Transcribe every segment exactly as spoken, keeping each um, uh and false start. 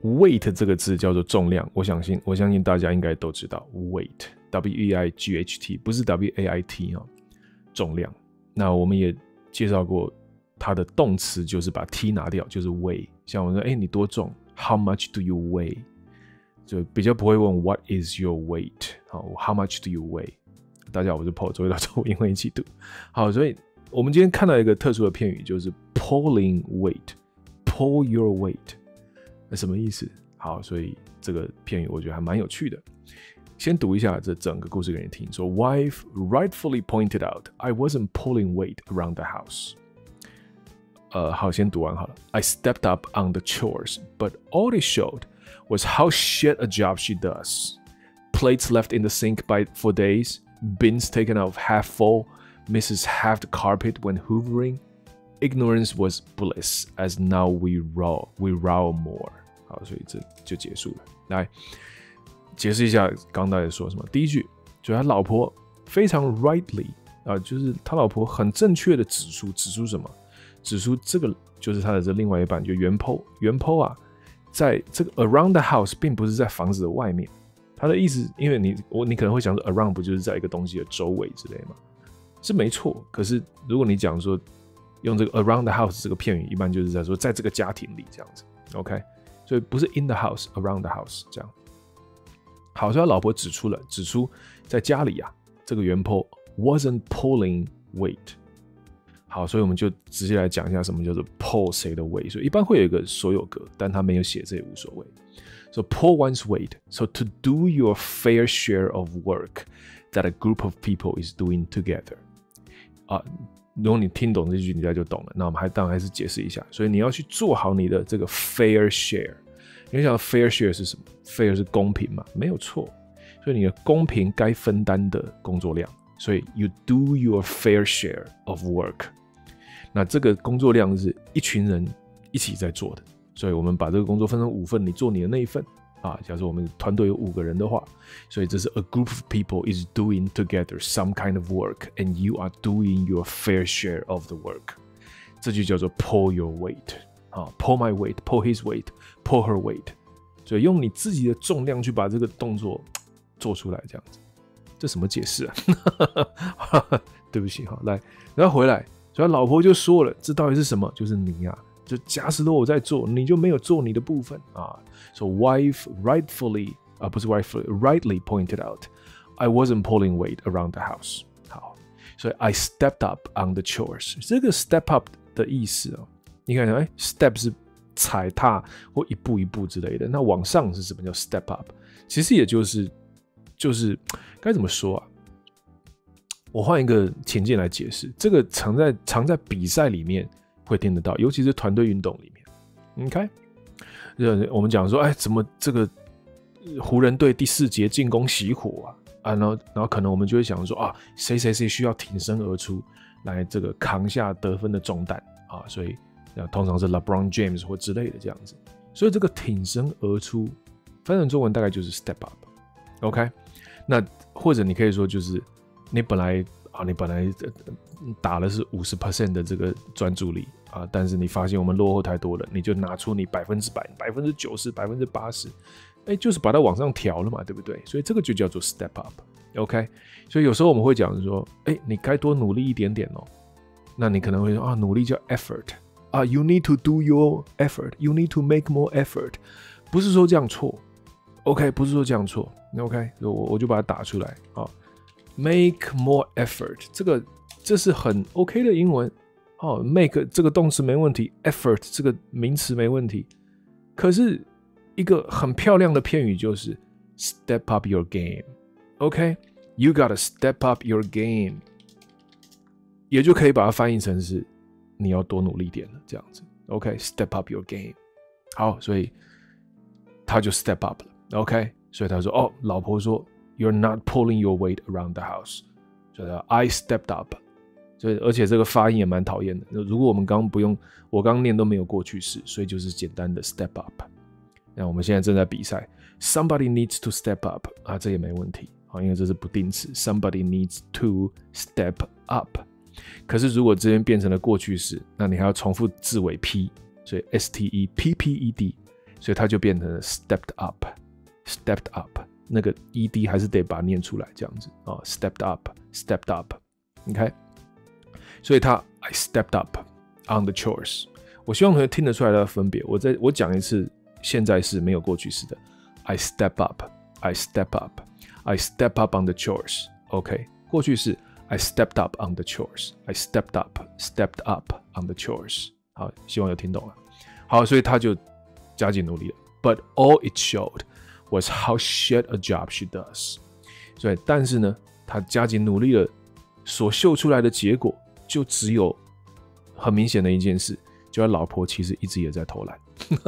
weight 这个字叫做重量，我相信我相信大家应该都知道 weight W E I G H T 不是 W A I T 哦，重量。那我们也介绍过它的动词就是把 T 拿掉，就是 weigh。像我说，哎，你多重 ？How much do you weigh？ 就比较不会问 What is your weight？ 好 ，How much do you weigh？ 大家好，我是 Paul， 周一到周五英文一起读。好，所以我们今天看到一个特殊的片语，就是 pulling weight，pull your weight， 那什么意思？好，所以这个片语我觉得还蛮有趣的。先读一下这整个故事给你听。说 Wife rightfully pointed out I wasn't pulling weight around the house。呃，好，先读完好了。I stepped up on the chores, but all it showed was how shit a job she does. Plates left in the sink by for days, bins taken out half full, misses half the carpet when hoovering. Ignorance was bliss, as now we row, we row more. 好，所以这就结束了。来，解释一下刚才说什么。第一句，就是他老婆非常 rightly 啊，就是他老婆很正确的指出，指出什么？指出这个就是他的这另外一半，就原 po 原 po 啊，在这个 around the house 并不是在房子的外面。他的意思，因为你我你可能会想说 around 不就是在一个东西的周围之类吗？是没错。可是如果你讲说用这个 around the house 这个片语，一般就是在说在这个家庭里这样子 ，OK？ 所以不是 in the house around the house 这样。好，所以他老婆指出了，指出在家里啊，这个原 po wasn't pulling weight。好，所以我们就直接来讲一下什么叫做 pull 谁的 weight。所以一般会有一个所有格，但他没有写，这也无所谓。So pull one's weight. So to do your fair share of work that a group of people is doing together. 啊，如果你听懂这句，你大概就懂了。那我们还当然还是解释一下。所以你要去做好你的这个 fair share。你想 fair share 是什么 ？fair 是公平嘛？没有错。所以你的公平该分担的工作量。所以 you do your fair share of work。那这个工作量是一群人一起在做的，所以我们把这个工作分成五份，你做你的那一份啊。假设我们团队有五个人的话，所以这是 a group of people is doing together some kind of work, and you are doing your fair share of the work。这就叫做 pull your weight 啊 ，pull my weight, pull his weight, pull her weight。所以用你自己的重量去把这个动作做出来，这样子，这什么解释啊？对不起哈，来，然后回来。所以老婆就说了，这到底是什么？就是你啊，就家事都我在做，你就没有做你的部分啊。So wife rightfully 啊，不是 rightfully rightly pointed out, I wasn't pulling weight around the house。好，所以 I stepped up on the chores。这个 step up 的意思哦，你看，哎 ，step 是踩踏或一步一步之类的，那往上是什么叫 step up？ 其实也就是就是该怎么说啊？我换一个情境来解释，这个常在常在比赛里面会听得到，尤其是团队运动里面。OK， 我们讲说，哎，怎么这个湖人队第四节进攻熄火啊？啊，然后然后可能我们就会想说啊，谁谁谁需要挺身而出来这个扛下得分的重担啊，所以通常是 L B R Y James 或之类的这样子。所以这个挺身而出，翻成中文大概就是 step up。OK， 那或者你可以说就是。你本来啊，你本来打的是 百分之五十 的这个专注力啊，但是你发现我们落后太多了，你就拿出你百分之百、百分之九十、百分之八十，哎，就是把它往上调了嘛，对不对？所以这个就叫做 step up。OK， 所以有时候我们会讲说，哎，你该多努力一点点哦。那你可能会说啊，努力叫 effort 啊 ，you need to do your effort，you need to make more effort， 不是说这样错 ，OK， 不是说这样错 ，OK， 我我就把它打出来啊。Make more effort， 这个这是很 OK 的英文哦。Make 这个动词没问题 ，effort 这个名词没问题。可是一个很漂亮的片语就是 step up your game。OK，you gotta step up your game， 也就可以把它翻译成是你要多努力点了这样子。OK，step up your game。好，所以他就 step up 了。OK， 所以他说哦，老婆说。You're not pulling your weight around the house. 所以 I stepped up. 所以而且这个发音也蛮讨厌的。如果我们刚刚不用，我刚刚念都没有过去式，所以就是简单的 step up。那我们现在正在比赛 ，somebody needs to step up 啊，这也没问题啊，因为这是不定词 ，somebody needs to step up。可是如果这边变成了过去式，那你还要重复字尾 p， 所以 s t e p p e d 所以它就变成了 stepped up stepped up 那个 ed 还是得把它念出来这样子啊 stepped up stepped up OK 所以它 I stepped up on the chores 我希望同学听得出来它的分别我再我讲一次现在式没有过去式的 I step up I step up I step up on the chores OK 过去式I stepped up on the chores I stepped up stepped up on the chores 好希望有听懂了好所以他就加紧努力了 But all it showed was how shit a job she does 所以但是呢他加紧努力了所秀出来的结果就只有很明显的一件事就他老婆其实一直也在偷懒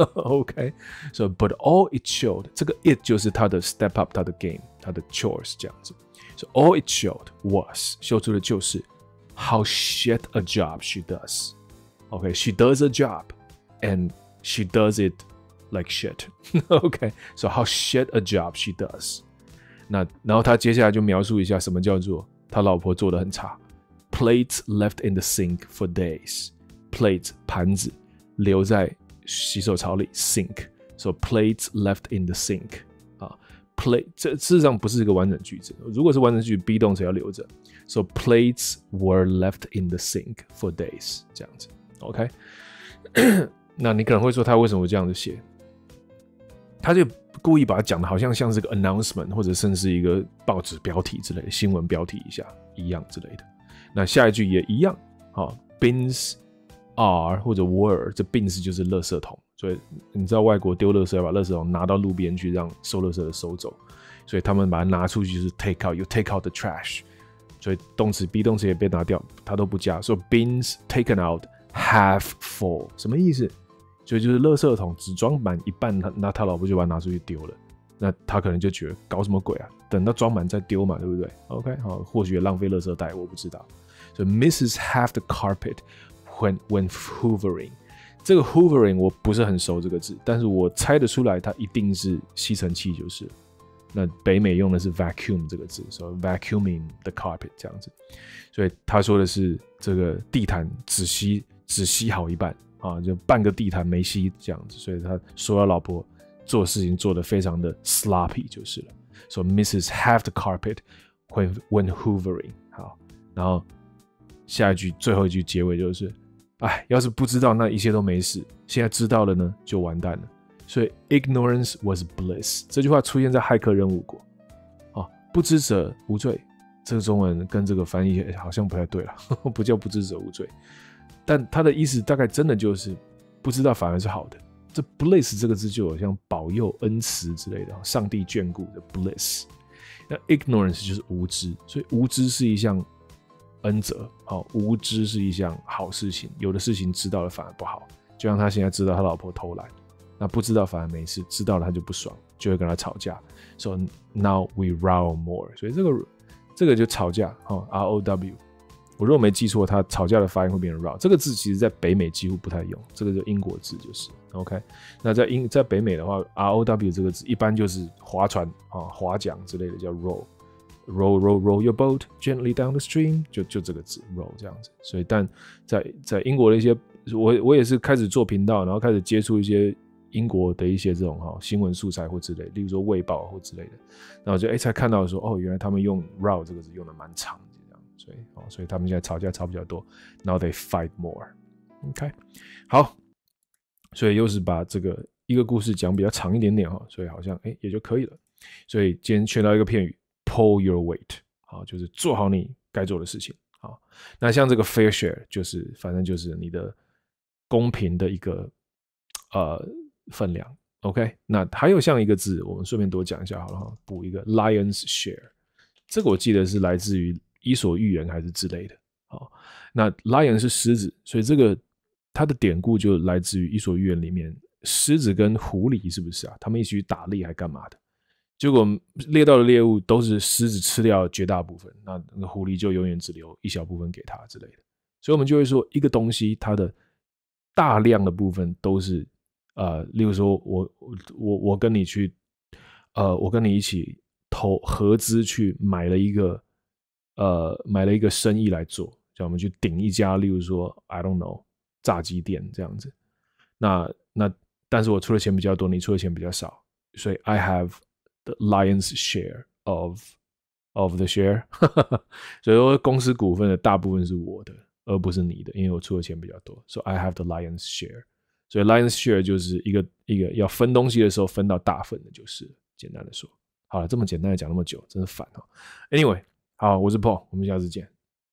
OK so but all it showed 这个 it 就是他的 step up 他的 game 他的 chores 这样子 so all it showed was 秀出的就是 how shit a job she does OK she does a job and she does it like shit OK so how shit a job she does 那然后他接下来就描述一下什么叫做他老婆做得很差 plates left in the sink for days plates 盘子留在洗手槽里 sink so plates left in the sink 啊 plate 这事实上不是一个完整句子如果是完整句 be 动词要留着 so plates were left in the sink for days 这样子 OK 那你可能会说他为什么会这样子写他就故意把它讲的好像像是个 announcement 或者甚至一个报纸标题之类的新闻标题一下一样之类的那下一句也一样、哦、bins are 或者 were 这 bins 就是垃圾桶所以你知道外国丢垃圾要把垃圾桶拿到路边去让收垃圾的收走所以他们把它拿出去就是 take out you take out the trash 所以动词 be 动词也被拿掉他都不加所以 bins taken out half full 什么意思所以就是垃圾桶只装满一半那他老婆就把它拿出去丢了那他可能就觉得搞什么鬼啊等到装满再丢嘛对不对 OK 好或许也浪费垃圾袋我不知道所以 misses half the carpet when, when hoovering 这个 hoovering 我不是很熟这个字但是我猜得出来它一定是吸尘器就是了那北美用的是 vacuum 这个字所以 vacuuming the carpet 这样子所以他说的是这个地毯只吸只吸好一半啊，就半个地毯没吸这样子所以他说他老婆做事情做得非常的 sloppy 就是了 so misses half the carpet when, when hoovering 好然后下一句最后一句结尾就是哎，要是不知道那一切都没事现在知道了呢就完蛋了所以 ignorance was bliss 这句话出现在骇客任务国、哦、不知者无罪这个中文跟这个翻译好像不太对了不叫不知者无罪但它的意思大概真的就是不知道反而是好的这 bliss 这个字就有像保佑恩慈之类的上帝眷顾的 bliss 那 ignorance 就是无知所以无知是一项恩泽、哦、无知是一项好事情有的事情知道了反而不好就像他现在知道他老婆偷懒那不知道反而没事知道了他就不爽就会跟他吵架 so now we row more 所以这个这个就吵架、哦、R O W我如果没记错他吵架的发音会变成 row 这个字其实在北美几乎不太用这个就英国字就是 OK 那在英在北美的话 R O W 这个字一般就是划船、哦、划桨之类的叫 row row row row your boat gently down the stream 就就这个字 row 这样子所以但在在英国的一些我我也是开始做频道然后开始接触一些英国的一些这种、哦、新闻素材或之类例如说卫报或之类的然后就哎才看到说哦原来他们用 row 这个字用的蛮长的这样所以、哦、所以他们现在吵架吵比较多 now they fight more OK 好所以又是把这个一个故事讲比较长一点点、哦、所以好像哎也就可以了所以今天学到一个片语pull your weight 好就是做好你该做的事情好那像这个 fair share 就是反正就是你的公平的一个呃分量 OK 那还有像一个字我们顺便多讲一下好了补一个 lion's share 这个我记得是来自于伊索寓言还是之类的好那 lion 是狮子所以这个它的典故就来自于伊索寓言里面狮子跟狐狸是不是啊他们一起去打猎还干嘛的结果猎到的猎物都是狮子吃掉绝大部分那那个狐狸就永远只留一小部分给他之类的所以我们就会说一个东西它的大量的部分都是呃，例如说我我我跟你去呃，我跟你一起投合资去买了一个呃买了一个生意来做叫我们去顶一家例如说 I don't know 炸鸡店这样子那那但是我出的钱比较多，你出的钱比较少，所以 I have the lion's share of of the share 所以说公司股份的大部分是我的，而不是你的，因为我出的钱比较多，所以 I have the lion's share。所以 lion's share 就是一个一个要分东西的时候分到大份的，就是简单的说。好了，这么简单的讲那么久，真是烦哦。Anyway， 好，我是 Paul， 我们下次见。